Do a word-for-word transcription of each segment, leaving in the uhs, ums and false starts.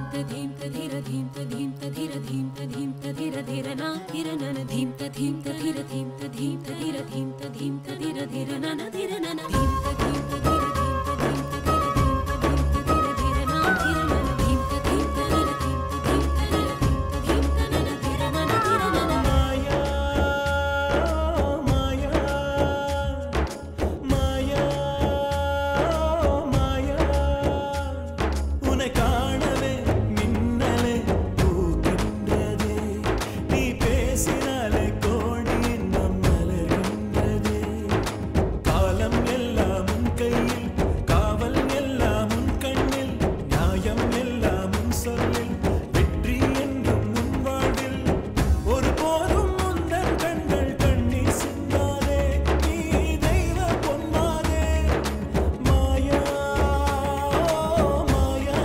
तधीम तधीर धीम तधीम तधीर धीम तधीम तधीर धीर ना धीर नन धीम तधीम तधीर धीम तधीम तधीर धीम तधीम तधीर धीर नन धीर नन धीम तधीम तधीर धीम तधीम तधीर धीम तधीम तधीर धीर ना धीर नन धीम तधीम तधीर धीम तधीम तधीर धीम तधीम तधीर धीर नन धीर नन माया माया माया माया उन्हें काणवे मिन्नले पूकिன்றதே நீ பேசினாலே கோடி இன்னும் மலர்கின்றதே காலம் எல்லாம் உன் கையில் காவல் எல்லாம் உன் கண்ணில் நியாயம் எல்லாம் உன் சொல்லில் வெற்றி என்றும் உன் வாழ்வில் ஒருபோதும் முந்தன் கண்கள் கண்ணீர் சிந்தாதே நீ தெய்வ பொன்மாதே மாயா மாயா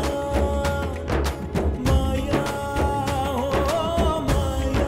மாயா ஓ மாயா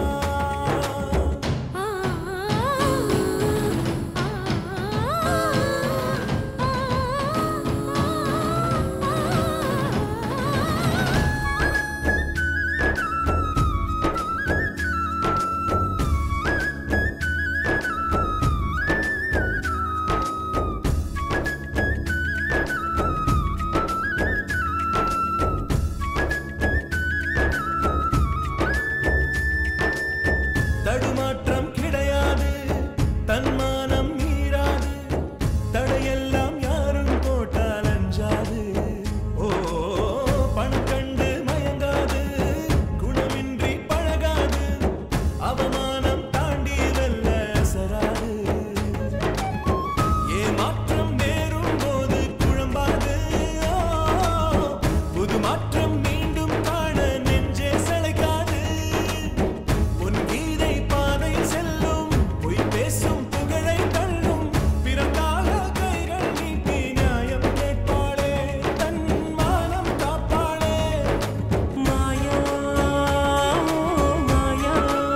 தடுமாற்றம் கிடையாது தன்மானம் மீறாது தடையெல்லாம் யாரும் போட்டால் அஞ்சாது ஓ பணம் கண்டு மயங்காது குணமின்றி பழகாது அவமானம் தாண்டி வெல்ல அசராது ஏமாற்றம் நேரும் போது குழம்பாது ஓ புது மாற்றம் மீண்டும் காண நெஞ்சே சளைக்காது உன் கீதை பாதை செல்லும் பொய் பேசும் புகழை தள்ளும் பிறக்காக கைகள் நீட்டி நியாயம் கேட்பாளே தன் மானம் காப்பாளே மாயா மாயா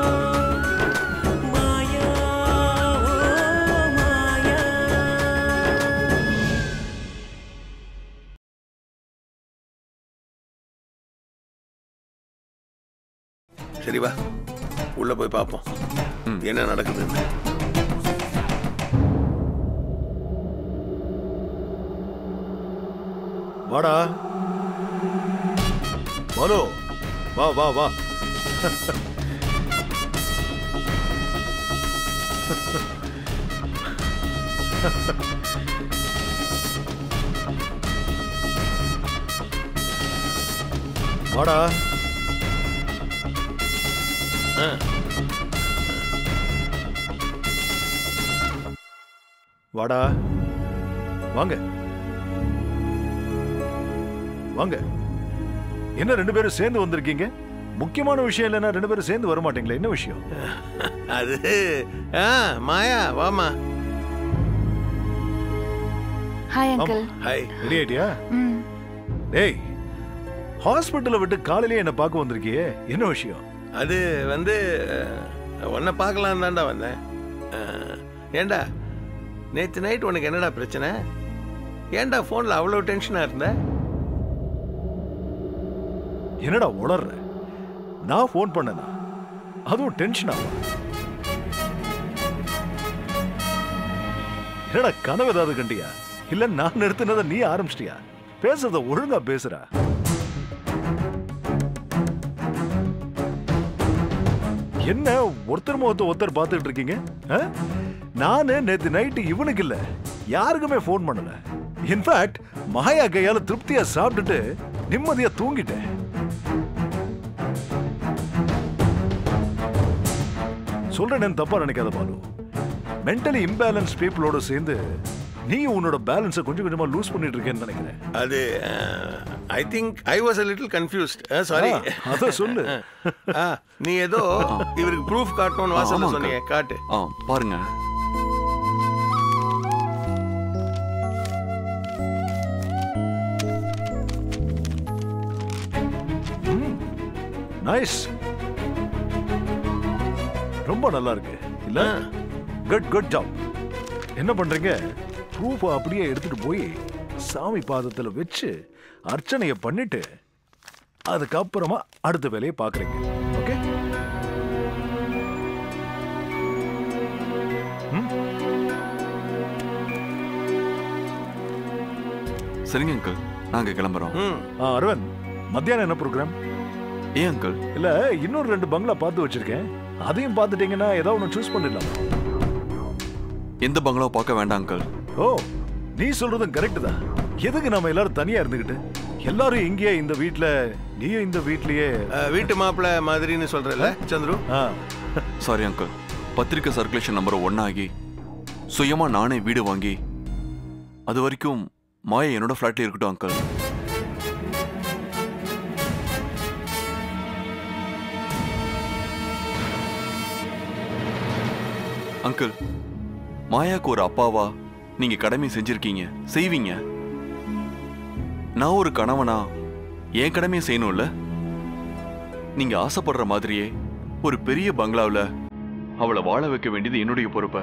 மாயா ஓ மாயா சரி வா உள்ள போய் பார்ப்போம் என்ன நடக்குதுன்னு. வாடா பாலு, வா வா வா. வாடா. வாடா வாங்க வாங்க. என்ன ரெண்டு பேரும் சேர்ந்து வந்திருக்கீங்க? முக்கியமான விஷயம் இல்லைன்னா ரெண்டு பேரும் சேர்ந்து வர மாட்டீங்களா? என்ன விஷயம்? அது ஆ மாயா வாமா. Hi uncle. ஹாய். ரெடி ஆயிட்டியா? ம். டேய், ஹாஸ்பிட்டலை விட்டு காலையிலேயே என்ன பார்க்க வந்திருக்கியே, என்ன விஷயம்? அது வந்து உன்னை பார்க்கலாம் தான்டா வந்தேன். ஏண்டா நேற்று நைட் உனக்கு என்னடா பிரச்சனை? ஏண்டா ஃபோனில் அவ்வளோ டென்ஷனாக இருந்த? என்னடா உளர்ற? நான் ஃபோன் பண்ணனா? அதுவும் டென்ஷன் ஆகும். என்னடா கனவு ஏதாவது கண்டியா? இல்ல நான் நிறுத்தினதை நீ ஆரம்பிச்சிட்டியா? பேசுறத ஒழுங்கா பேசுற. என்ன ஒருத்தர் முகத்தை ஒருத்தர் பார்த்துட்டு இருக்கீங்க? நானு நேத்து நைட்டு இவனுக்கு இல்ல யாருக்குமே போன் பண்ணல. இன்ஃபேக்ட் மாயா கையால திருப்தியா சாப்பிட்டுட்டு நிம்மதியா தூங்கிட்டேன். சொல்றேன் தப்பா நினைக்காத பாலு. மென்டலி இம்பேலன்ஸ் பீப்புளோட சேர்ந்து நீ உன்னோட பேலன்ஸை கொஞ்சம் கொஞ்சமா லூஸ் பண்ணிட்டு இருக்கேன்னு நினைக்கிறேன். அது I think I was a little confused. Sorry. அத சொல்லு. நீ ஏதோ இவருக்கு ப்ரூஃப் காட்டணும்னு வாசல்ல சொன்னீங்க. காட்டு. ஆ பாருங்க. நைஸ். ரொம்ப நல்லா இருக்கு இல்ல? Good good job. என்ன பண்றீங்க? ப்ரூஃப் அப்படியே எடுத்துட்டு போய் சாமி பாதத்துல வச்சு அர்ச்சனைய பண்ணிட்டு அதுக்கப்புறமா அடுத்த வேலையை பாக்குறீங்க. ஓகே? சரிங்க அங்கிள், நாங்க கிளம்புறோம். அரவிந்த், மத்தியானம் என்ன ப்ரோக்ராம்? ஏன் அங்கிள்? இல்ல, இன்னொரு ரெண்டு பங்களா பார்த்து வச்சிருக்கேன். அதையும் பார்த்துட்டீங்கன்னா ஏதாவது ஒன்று சூஸ் பண்ணிடலாம். எந்த பங்களாவை பார்க்க வேண்டாம் அங்கிள். ஓ, நீ சொல்றதும் கரெக்ட் தான். எதுக்கு நம்ம எல்லாரும் தனியா இருந்துகிட்டு? எல்லாரும் இங்கேயே இந்த வீட்ல, நீயும் இந்த வீட்லயே வீட்டு மாப்பிள்ள மாதிரின்னு சொல்றல சந்துரு. சாரி அங்கிள், பத்திரிக்கை சர்க்குலேஷன் நம்பர் ஒன் ஆகி சுயமா நானே வீடு வாங்கி அது வரைக்கும் மாயா என்னோட ஃபிளாட்ல இருக்கட்டும் அங்கிள். அங்கிள், மாயாக்கு ஒரு அப்பாவா நீங்க கடமை செஞ்சிருக்கீங்க, செய்வீங்க. நான் ஒரு கணவனா என் கடமையை செய்யணும்ல. நீங்க ஆசைப்படுற மாதிரியே ஒரு பெரிய பங்களாவில் அவளை வாழ வைக்க வேண்டியது என்னுடைய பொறுப்பு.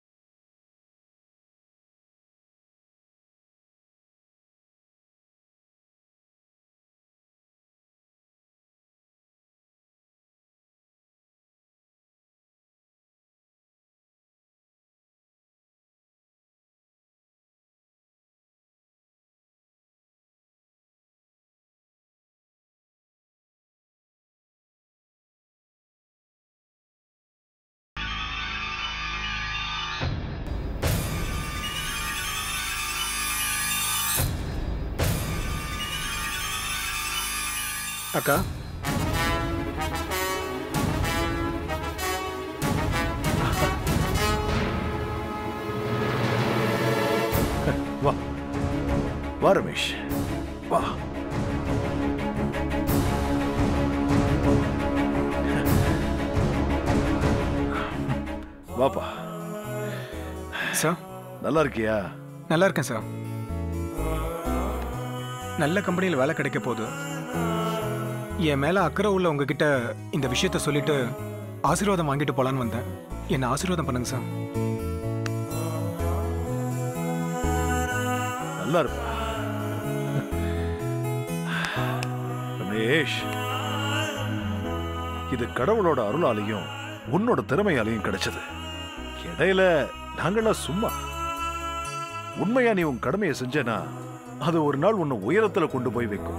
அக்கா, வா வா ரமேஷ், வா. வாப்பா. சார், நல்லா இருக்கியா? நல்லா இருக்கேன் சார். நல்ல கம்பெனியில் வேலை கிடைக்க போகுது. என் மேல அக்கறை உள்ள உங்ககிட்ட இந்த விஷயத்த சொல்லிட்டு ஆசீர்வாதம் வாங்கிட்டு போலான்னு வந்தேன். என்ன ஆசீர்வாதம் பண்ணுங்க சார். நல்லா இருப்பா ரமேஷ். இது கடவுளோட அருளாலையும் உன்னோட திறமையாலையும் கிடைச்சது. இடையில நாங்கெல்லாம் சும்மா. உண்மையா நீ உன் கடமையை செஞ்சேனா அது ஒரு நாள் உன்னை உயரத்துல கொண்டு போய் வைக்கும்.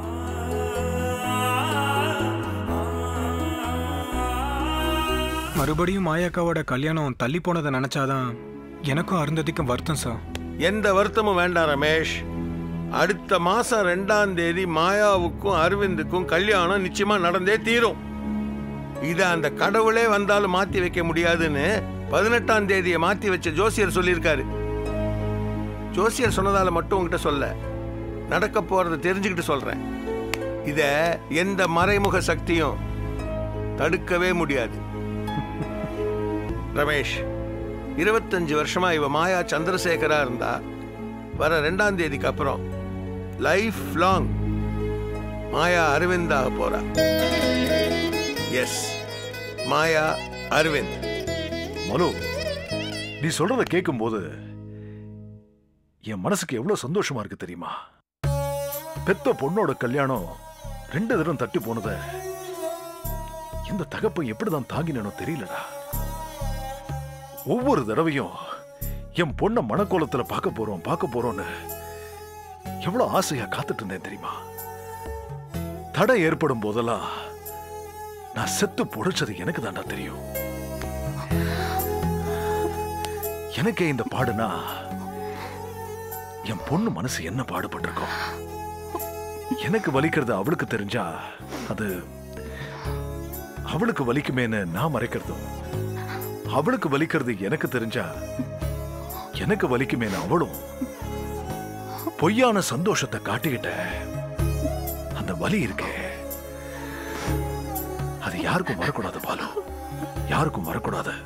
மறுபடியும் மாயாக்காவோட கல்யாணம் தள்ளி போனதை நினைச்சாதான் எனக்கும் அருந்ததிக்கும் வருத்தம் சார். எந்த வருத்தமும் வேண்டாம் ரமேஷ். அடுத்த மாசம் ரெண்டாம் தேதி மாயாவுக்கும் அரவிந்துக்கும் கல்யாணம் நிச்சயமா நடந்தே தீரும். இத அந்த கடவுளே வந்தாலும் மாத்தி வைக்க முடியாதுன்னு பதினெட்டாம் தேதியை மாத்தி வச்ச ஜோசியர் சொல்லியிருக்காரு. ஜோசியர் சொன்னதால மட்டும் உங்ககிட்ட சொல்ல, நடக்க போறதை தெரிஞ்சுக்கிட்டு சொல்றேன். இத எந்த மறைமுக சக்தியும் தடுக்கவே முடியாது. ரமேஷ், இருபத்தஞ்சு வருஷமா இவ மாயா சந்திரசேகரா இருந்தா வர ரெண்டாம் தேதிக்கு அப்புறம் லைஃப் லாங் மாயா அரவிந்தாக போறா. எஸ், மாயா அரவிந்த். மனு, நீ சொல்றத கேட்கும் போது என் மனசுக்கு எவ்வளவு சந்தோஷமா இருக்கு தெரியுமா? பெத்த பொண்ணோட கல்யாணம் ரெண்டு தரம் தட்டி போனத இந்த தகப்பன் எப்படிதான் தாங்கினோ தெரியலடா. ஒவ்வொரு தடவையும் என் பொண்ண மனக்கோலத்துல பார்க்க போறோம் பார்க்க போறோம்னு எவ்வளவு ஆசையா காத்துட்டு இருந்தேன் தெரியுமா? தடை ஏற்படும் போதெல்லாம் நான் செத்து பொழைச்சது எனக்கு தாண்டா தெரியும். எனக்கே இந்த பாடுனா என் பொண்ணு மனசு என்ன பாடுபட்டிருக்கோம். எனக்கு வலிக்கிறது அவளுக்கு தெரிஞ்சா அது அவளுக்கு வலிக்குமேன்னு நான் மறைக்கிறதும், அவளுக்கு வலிக்கிறது எனக்கு தெரிஞ்சா எனக்கு வலிக்குமேன்னு அவளும் பொய்யான சந்தோஷத்தை காட்டிக்கிட்ட அந்த வலி இருக்கே, அது யாருக்கும் வரக்கூடாது பாலு, யாருக்கும் வரக்கூடாது.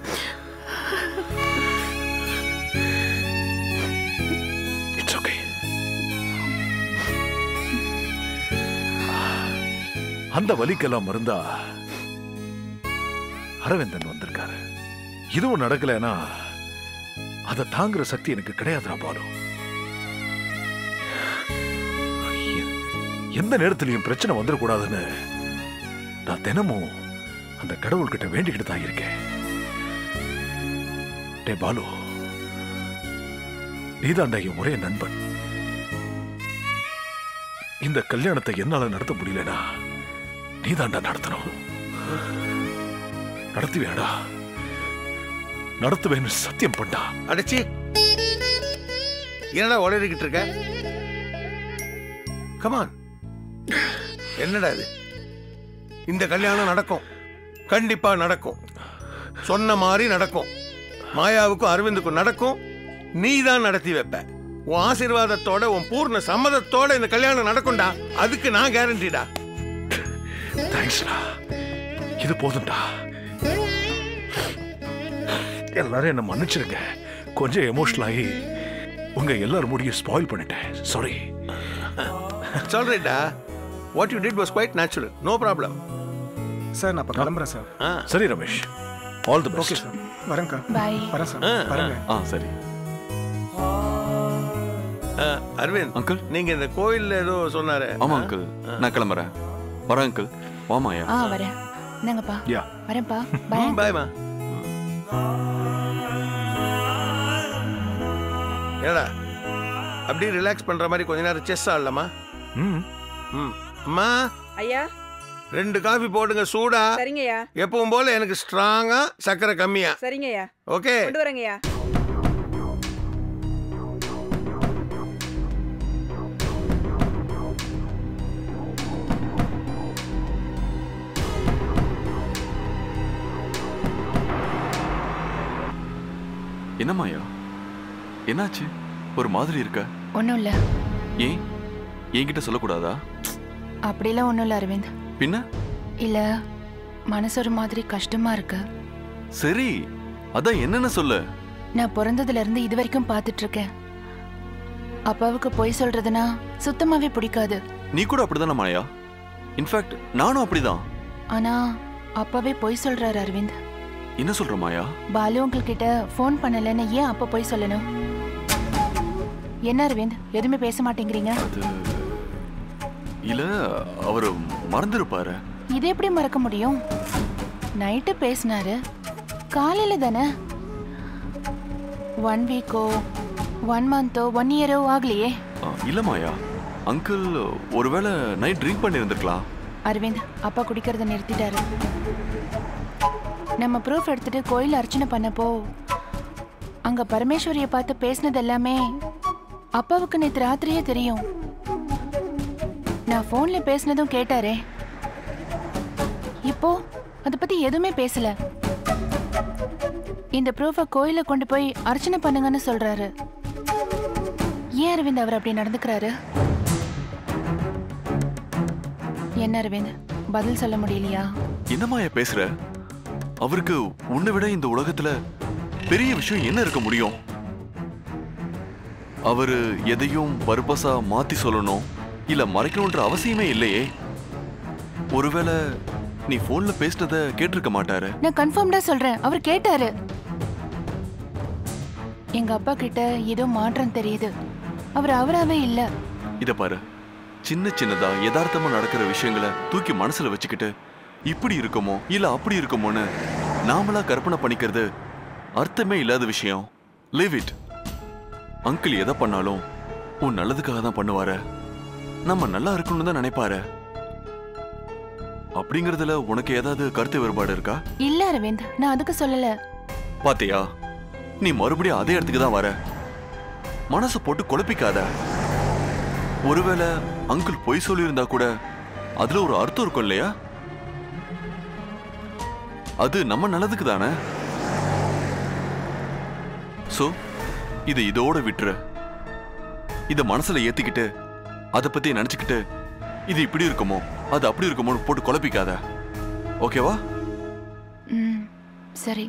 It's okay. அந்த வலிக்கெல்லாம் மருந்தா அரவிந்தன் வந்திருக்காரு. இதுவும் நடக்கலன்னா அதை தாங்குற சக்தி எனக்கு கிடையாதுடா பாலு. எந்த நேரத்திலையும் பிரச்சனை வந்துடக்கூடாதுன்னு நான் தினமும் அந்த கடவுள்கிட்ட வேண்டிக்கிட்டு தான் இருக்கேன். டே பாலு, நீதாண்டா என் ஒரே நண்பன். இந்த கல்யாணத்தை என்னால நடத்த முடியலனா நீதாண்டா நடத்தணும். நடத்துவேடா, நடத்துவேன்னு சத்தியம் பண்ணா. அடைச்சி என்னடா உளறிக்கிட்டு இருக்க? கமான், என்னடா இது? இந்த கல்யாணம் நடக்கும், கண்டிப்பா நடக்கும். சொன்ன மாதிரி நடக்கும். மாயாவுக்கும் அரவிந்துக்கும் நடக்கும். நீ தான் நடத்தி வைப்ப. உன் ஆசீர்வாதத்தோட, உன் பூர்ண சம்மதத்தோட இந்த கல்யாணம் நடக்கும்டா. அதுக்கு நான் கேரண்டிடா. தேங்க்ஸ்டா, இது போதும்டா. எல்லாரும் என்ன மன்னிச்சிருங்க. கொஞ்சம் எமோஷனல் ஆகி உங்க எல்லாரும் முடிய ஸ்பாயில் பண்ணிட்டேன். சாரி. சொல்றேன்டா, what you did was quite natural. No problem. Sir நான் இப்போ கிளம்புறேன் சார். சரி Ramesh, all the okay best. Sir, வரேன்க்கா. பாய். வரேன் சார், வரேங்க. ஆ சரி. அரவிந்த் அங்கிள், நீங்க இந்த கோயில்ல ஏதோ சொன்னாரு. ஆமா அங்கிள், நான் கிளம்புறேன். வரேன் அங்கிள். வாமாயா. ஆ வரேன். என்னங்கப்பா? யா. வரேன்ப்பா. பாய். பாய்மா. ஏடா அப்படியே ரிலாக்ஸ் பண்ற மாதிரி கொஞ்ச நேரம் செஸ் ஆடலாமா? ம். ம். அம்மா, ஐயா ரெண்டு காஃபி போடுங்க சூடா. சரிங்கய்யா. எப்பவும் போல எனக்கு ஸ்ட்ராங்கா, சக்கரை கம்மியா. சரிங்கய்யா, ஓகே. கொண்டு வரேங்கய்யா. என்னம்மாயா, என்னாச்சு? ஒரு மாதிரி இருக்க. ஒன்றும் இல்லை. ஏன் என்கிட்ட சொல்லக்கூடாதா? அப்படிலாம் ஒன்றும் இல்லை அரவிந்த். பின்ன? இல்லை, மனசு ஒரு மாதிரி கஷ்டமா இருக்கு. சரி, அதான் என்னன்னு சொல்லு. நான் பிறந்ததுல இருந்து இது வரைக்கும் பார்த்துட்டு இருக்கேன். அப்பாவுக்கு பொய் சொல்றதுனா சுத்தமாவே பிடிக்காது. நீ கூட அப்படிதானே மாயா? இன்ஃபேக்ட் நானும் அப்படிதான். ஆனா அப்பாவே பொய் சொல்றாரு அரவிந்த். என்ன சொல்ற மாயா? பாலு உங்ககிட்ட ஃபோன் பண்ணலன்னு ஏன் அப்பா பொய் சொல்லணும்? என்ன அரவிந்த், எதுவுமே பேச மாட்டேங்கிறீங்க? அது இல்ல, அவரு மறந்துருப்பாரு. இது எப்படி மறக்க முடியும்? நைட்டு பேசினாரு, காலையில தானே. ஒன் வீக்கோ ஒன் மந்தோ ஒன் இயரோ ஆகலையே. இல்ல மாயா, அங்கிள் ஒருவேளை நைட் ட்ரிங்க் பண்ணி இருந்திருக்கலாம். அரவிந்த், அப்பா குடிக்கிறத நிறுத்திட்டாரு. நம்ம ப்ரூஃப் எடுத்துட்டு கோயில் அர்ச்சனை பண்ணப்போ அங்க பரமேஸ்வரியை பார்த்து பேசினது எல்லாமே அப்பாவுக்கு நேற்று ராத்திரியே தெரியும். நான் போன்ல பேசினதும் கேட்டாரே. இப்போ அதை பத்தி எதுவுமே பேசல. இந்த ப்ரூஃபை கோயில கொண்டு போய் அர்ச்சனை பண்ணுங்கன்னு சொல்றாரு. ஏன் அரவிந்த் அவர் அப்படி நடந்துக்கிறாரு? என்ன அரவிந்த், பதில் சொல்ல முடியலையா? என்னமாயா பேசுற? அவருக்கு உன்னை விட இந்த உலகத்துல பெரிய விஷயம் என்ன இருக்க முடியும்? அவரு எதையும் பர்பஸா மாத்தி சொல்லணும் இல்ல மறைக்கணும்ன்ற அவசியமே இல்லையே. ஒருவேளை நீ போன்ல பேசினத கேட்டிருக்க மாட்டாரு. நான் கன்ஃபார்ம்டா சொல்றேன், அவர் கேட்டாரு. எங்க அப்பா கிட்ட ஏதோ மாற்றம் தெரியுது. அவர் அவராவே இல்ல. இத பாரு, சின்ன சின்னதா யதார்த்தமா நடக்கிற விஷயங்களை தூக்கி மனசுல வச்சுக்கிட்டு இப்படி இருக்குமோ இல்ல அப்படி இருக்குமோன்னு நாமளா கற்பனை பண்ணிக்கிறது அர்த்தமே இல்லாத விஷயம். Leave it. அங்கிள் எதை பண்ணாலும் உன் நல்லதுக்காக தான் பண்ணுவாரு. நம்ம நல்லா இருக்கணும்னு தான் நினைப்பாரு. அப்படிங்கறதுல உனக்கு ஏதாவது கருத்து வேறுபாடு இருக்கா? இல்ல அரவிந்த், நான் அதுக்கு சொல்லல. பாத்தியா, நீ மறுபடியும் அதே இடத்துக்கு தான் வர. மனசு போட்டு குழப்பிக்காத. ஒருவேளை அங்கிள் பொய் சொல்லியிருந்தா கூட அதுல ஒரு அர்த்தம் இருக்கும் இல்லையா? அது நம்ம நல்லதுக்கு தானே. சோ இது இதோட விட்டுரு. இத மனசுல ஏத்திக்கிட்டு அதை பத்தி நினைச்சுக்கிட்டு இது இப்படி இருக்குமோ அது அப்படி இருக்குமோ போட்டு குழப்பிக்காத. ஓகேவா? ம், சரி.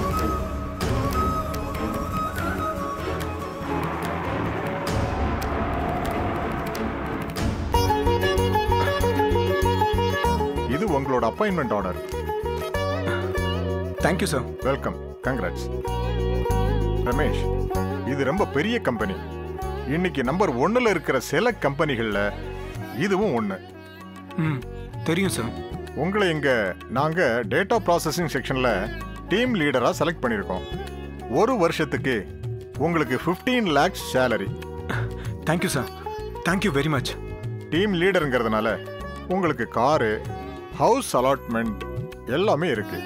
இது உங்களோட appointment order. Thank you sir. Welcome, congrats. Ramesh, இது ரொம்ப பெரிய கம்பெனி. இன்னைக்கு நம்பர் ஒன்னுல இருக்கிற சில கம்பெனிகள்ல இதுவும் ஒன்று. ம் தெரியும் சார். உங்களை இங்க நாங்க டேட்டா ப்ராசஸிங் செக்ஷன்ல டீம் லீடரா செலக்ட் பண்ணியிருக்கோம். ஒரு வருஷத்துக்கு உங்களுக்கு fifteen lakhs salary. Thank you sir, thank you very much. Team லீடருங்கிறதுனால உங்களுக்கு காரு, ஹவுஸ் அலாட்மெண்ட் எல்லாமே இருக்கு.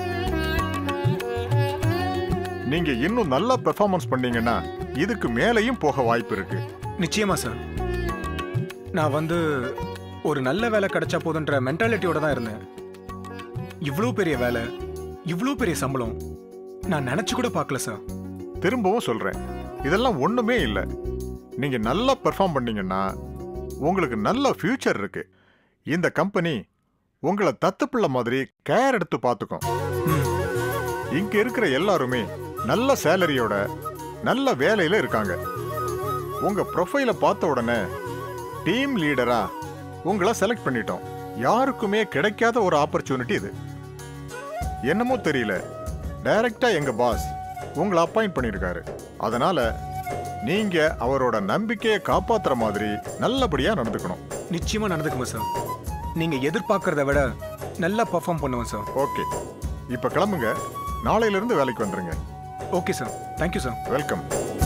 நீங்க இன்னும் நல்லா பெர்ஃபார்மன்ஸ் பண்ணீங்கன்னா இதுக்கு மேலேயும் போக வாய்ப்பு இருக்கு. நிச்சயமா சார். நான் வந்து ஒரு நல்ல வேலை கிடைச்சா போதுன்ற மென்டாலிட்டியோட தான் இருந்தேன். இவ்வளோ பெரிய வேலை, இவ்வளோ பெரிய சம்பளம் நான் நினைச்சு கூட பார்க்கல சார். திரும்பவும் சொல்றேன், இதெல்லாம் ஒண்ணுமே இல்லை. நீங்க நல்லா பெர்ஃபார்ம் பண்ணீங்கன்னா உங்களுக்கு நல்ல ஃபியூச்சர் இருக்கு. இந்த கம்பெனி உங்களை தத்துப்பிள்ளை மாதிரி கேர் எடுத்து பார்த்துக்கும். இங்க இருக்கிற எல்லாருமே நல்ல சேலரியோட நல்ல வேலையில இருக்காங்க. உங்க ப்ரொஃபைலை பார்த்த உடனே டீம் லீடரா உங்களை செலக்ட் பண்ணிட்டோம். யாருக்குமே கிடைக்காத ஒரு ஆப்பர்ச்சுனிட்டி இது. என்னமோ தெரியல, டைரக்டா எங்க பாஸ் உங்களை அப்பாயிண்ட் பண்ணியிருக்காரு. அதனால நீங்க அவரோட நம்பிக்கையை காப்பாத்துற மாதிரி நல்லபடியா நடந்துக்கணும். நிச்சயமா நடந்துக்குமா சார். நீங்க எதிர்பார்க்கறத விட நல்லா பெர்ஃபார்ம் பண்ணுவேன் சார். ஓகே, இப்ப கிளம்புங்க. நாளையில இருந்து வேலைக்கு வந்துருங்க. Okay sir, thank you sir. Welcome.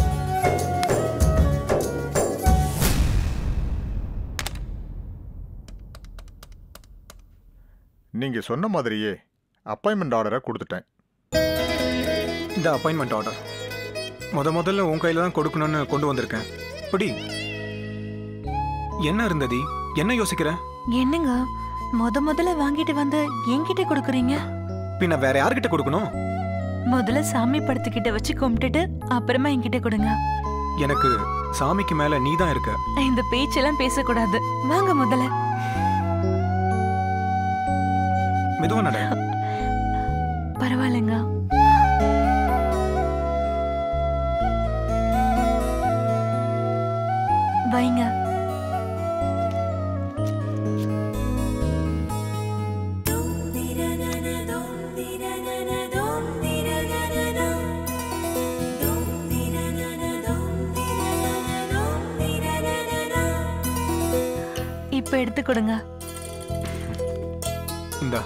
நீங்க சொன்ன மாதிரியே அப்பாயின்மெண்ட் ஆர்டரை கொடுத்துட்டேன். இந்த அப்பாயின்மெண்ட் ஆர்டர் முத முதல்ல உன் கையில தான் கொடுக்கணும்னு கொண்டு வந்திருக்கேன். இப்படி என்ன இருந்தது? என்ன யோசிக்கிற? என்னங்க முத முதல்ல வாங்கிட்டு வந்து என்கிட்ட கொடுக்குறீங்க? பின்ன வேற யார்கிட்ட கொடுக்கணும்? முதல்ல சாமி படத்துக்கிட்ட வச்சு கும்பிட்டுட்டு அப்புறமா என்கிட்ட கொடுங்க. எனக்கு சாமிக்கு மேல நீ தான் இருக்க. இந்த பேச்செல்லாம் பேசக்கூடாது. வாங்க முதல்ல. மெதுவா நட. பரவாயில்லைங்க. வைங்க. இப்ப எடுத்து கொடுங்க. இந்தா.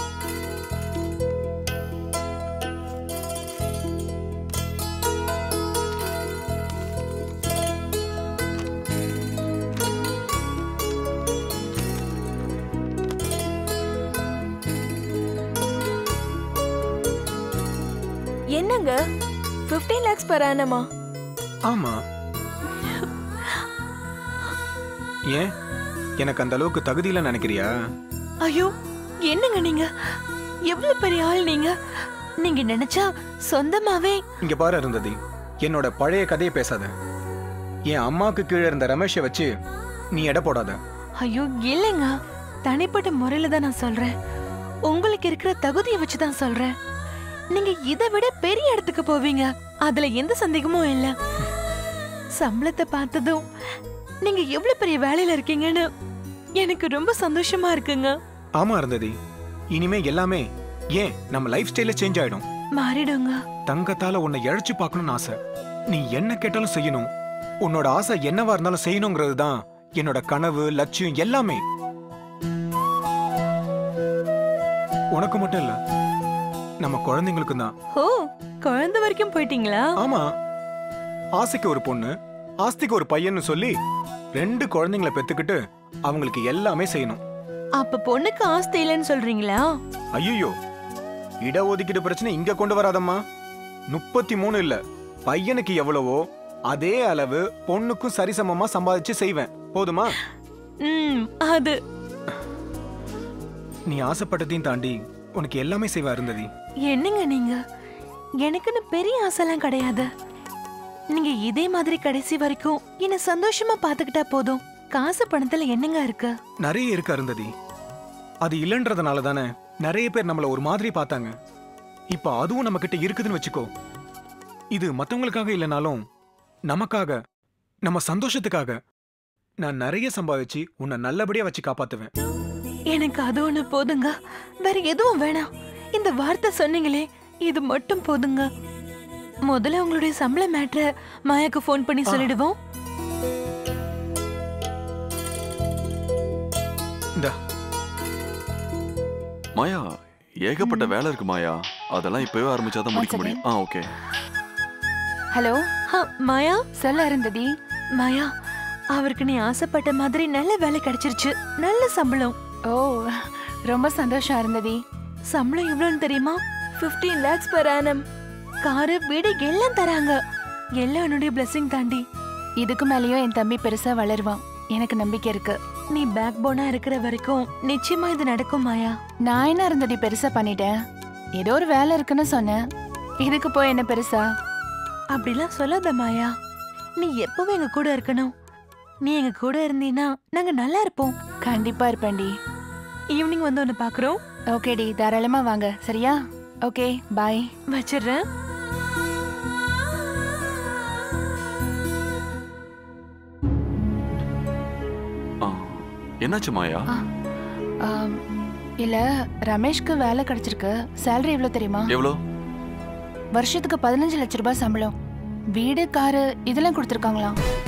என்னங்க பதினைந்து lakhs per annum? ஆமா. ஏன் எனக்கு அந்த அளவுக்கு தகுதி இல்ல நினைக்கிறியா? ஐயோ என்னங்க நீங்க எவ்வளவு பெரிய ஆள். நீங்க நீங்க நினைச்சா சொந்தமாவே. இங்க பாரு இருந்தது, என்னோட பழைய கதையை பேசாத. என் அம்மாக்கு கீழே இருந்த ரமேஷை வச்சு நீ எடை போடாத. ஐயோ இல்லைங்க, தனிப்பட்ட முறையில தான் நான் சொல்றேன். உங்களுக்கு இருக்கிற தகுதியை வச்சுதான் சொல்றேன். நீங்க இதை விட பெரிய இடத்துக்கு போவீங்க, அதுல எந்த சந்தேகமும் இல்ல. சம்பளத்தை பார்த்ததும் நீங்க எவ்வளவு பெரிய வேலையில இருக்கீங்கன்னு எனக்கு ரொம்ப சந்தோஷமா இருக்குங்க. ஆமா இருந்தது, இனிமே எல்லாமே ஏன் நம்ம லைஃப் ஸ்டைல சேஞ்ச் ஆயிடும். மாறிடுங்க. தங்கத்தால உன்னை இழைச்சு பார்க்கணும்னு ஆசை. நீ என்ன கேட்டாலும் செய்யணும். உன்னோட ஆசை என்னவா இருந்தாலும் செய்யணுங்கிறது தான் என்னோட கனவு, லட்சியம் எல்லாமே. உனக்கு மட்டும் இல்ல, நம்ம குழந்தைங்களுக்கும் தான். ஓ, குழந்தை வரைக்கும் போயிட்டீங்களா? ஆமா, ஆசைக்கு ஒரு பொண்ணு, ஆஸ்திக்கு ஒரு பையன்னு சொல்லி ரெண்டு குழந்தைங்களை பெத்துக்கிட்டு அவங்களுக்கு எல்லாமே செய்யணும். அப்ப பொண்ணுக்கு ஆஸ்தி இல்லைன்னு சொல்றீங்களா? ஐயோ, இடஒதுக்கீடு பிரச்சனை இங்க கொண்டு வராதம்மா. முப்பத்தி மூணு இல்ல, பையனுக்கு எவ்வளவோ அதே அளவு பொண்ணுக்கும் சரிசமமா சம்பாதிச்சு செய்வேன். போதுமா? ம், அது நீ ஆசைப்பட்டதையும் தாண்டி உனக்கு எல்லாமே செய்வா இருந்தது. என்னங்க நீங்க, எனக்குன்னு பெரிய ஆசைலாம் கிடையாது. நீங்க இதே மாதிரி கடைசி வரைக்கும் என்ன சந்தோஷமா பாத்துக்கிட்டா போதும். காசு பணத்துல என்னங்க இருக்கு? நிறைய இருக்கு அருந்ததி. அது இல்லைன்றதுனால தானே நிறைய பேர் நம்மள ஒரு மாதிரி பார்த்தாங்க. இப்ப அதுவும் நம்ம கிட்ட இருக்குதுன்னு வச்சுக்கோ. இது மத்தவங்களுக்காக இல்லைனாலும் நமக்காக, நம்ம சந்தோஷத்துக்காக நான் நிறைய சம்பாதிச்சு உன்னை நல்லபடியா வச்சு காப்பாத்துவேன். எனக்கு அது ஒண்ணு போதுங்க, வேற எதுவும் வேணாம். இந்த வார்த்தை சொன்னீங்களே, இது மட்டும் போதுங்க. முதல்ல உங்களுடைய சம்பள மேட்ரை மாயாக்கு ஃபோன் பண்ணி சொல்லிடுவோம். இந்த மாயா ஏகப்பட்ட வேலை இருக்கு மாயா. அதெல்லாம் இப்பவே ஆரம்பிச்சாதான் முடிக்க முடியும். ஆ ஓகே. ஹலோ மாயா சொல்ல அருந்ததி. மாயா, அவருக்கு நீ ஆசைப்பட்ட மாதிரி நல்ல வேலை கிடைச்சிருச்சு. நல்ல சம்பளம். ஓ ரொம்ப சந்தோஷம் அருந்ததி. சம்பளம் எவ்வளவுன்னு தெரியுமா? Fifteen lakhs per annum. Car வீடு எல்லாம் தராங்க. எல்லாம் என்னுடைய பிளெஸிங் தாண்டி. இதுக்கு மேலேயும் என் தம்பி பெருசா வளருவான், எனக்கு நம்பிக்கை இருக்கு. நீ பேக் போனா இருக்கிற வரைக்கும் நிச்சயமா இது நடக்கும் மாயா. நான் என்ன அருந்ததி பெருசா பண்ணிட்டேன்? ஏதோ ஒரு வேலை இருக்குன்னு சொன்னேன். இதுக்கு போய் என்ன பெருசா? அப்படிலாம் சொல்லாத மாயா. நீ எப்பவும் எங்க கூட இருக்கணும். நீ எங்க கூட இருந்தீனா நாங்க நல்லா இருப்போம். கண்டிப்பா இருப்பேன்டி. ஈவினிங் வந்து ஒன்னு பாக்குறோம். ஓகேடி, தாராளமா வாங்க. சரியா? Okay bye. வச்சிடுறேன். என்னாச்சு மாயா? ஆம், இல்ல ரமேஷ்க்கு வேலை கிடைச்சிருக்கு. சேலரி எவ்வளவு தெரியுமா? எவ்வளோ? வருஷத்துக்கு பதினஞ்சு லட்சம் ரூபாய் சம்பளம். வீடு காரு இதெல்லாம் கொடுத்துருக்காங்களாம்.